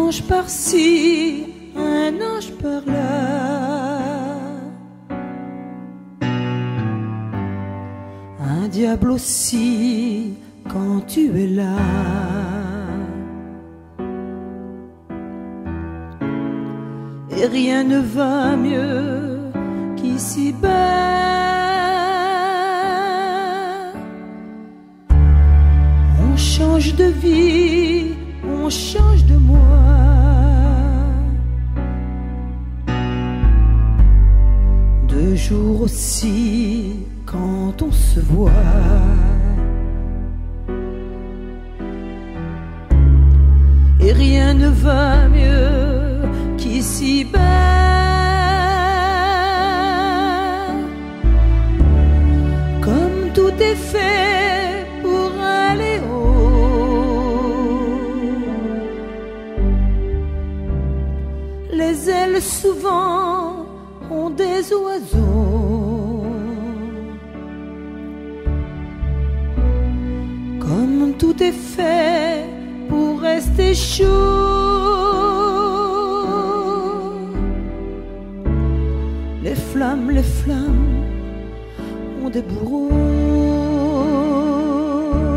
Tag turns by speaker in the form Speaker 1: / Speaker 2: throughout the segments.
Speaker 1: ange par-ci, un ange par-là. Un diable aussi quand tu es là. Et rien ne va mieux qu'ici-bas. On change de vie, on change de moi. De jour aussi quand on se voit. Et rien ne va mieux qu'ici-bas. Comme tout est fait pour aller haut. Les ailes souvent ont des oiseaux. Comme tout est fait pour rester chaud. Les flammes ont des bourreaux.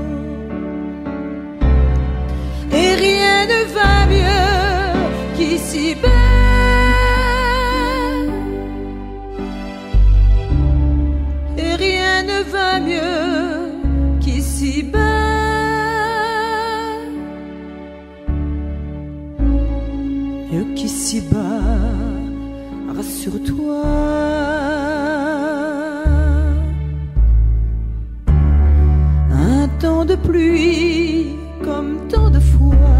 Speaker 1: Et rien ne va mieux qu'ici-bas. Et rien ne va mieux qu'ici-bas. Mieux qu'ici-bas, rassure-toi. Un temps de pluie comme tant de fois.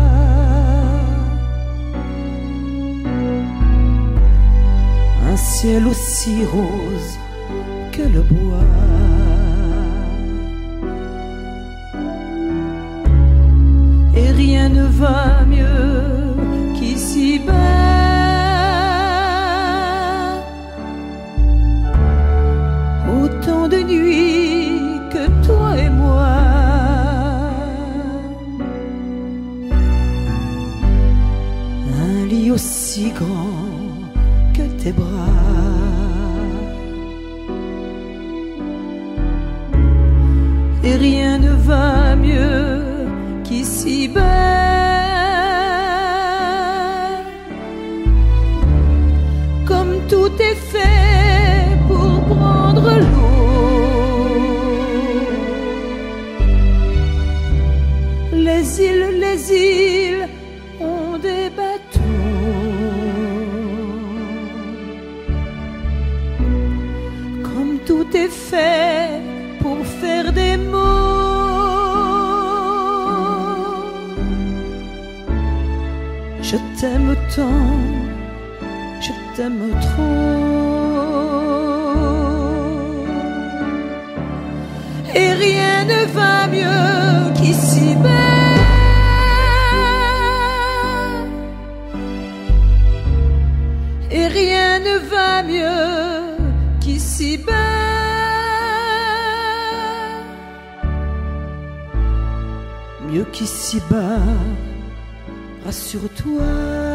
Speaker 1: Un ciel aussi rose que le bois. Et rien ne va mieux qu'ici-bas. Autant de nuits que toi et moi. Un lit aussi grand que tes bras. Et rien ne va mieux qu'ici-bas. Comme tout est fait pour prendre l'eau. Les îles ont des bateaux. Comme tout est fait pour faire des mots. Je t'aime tant, je t'aime trop. Et rien ne va mieux qu'ici-bas. Et rien ne va mieux qu'ici-bas. Mieux qu'ici-bas, rassure-toi.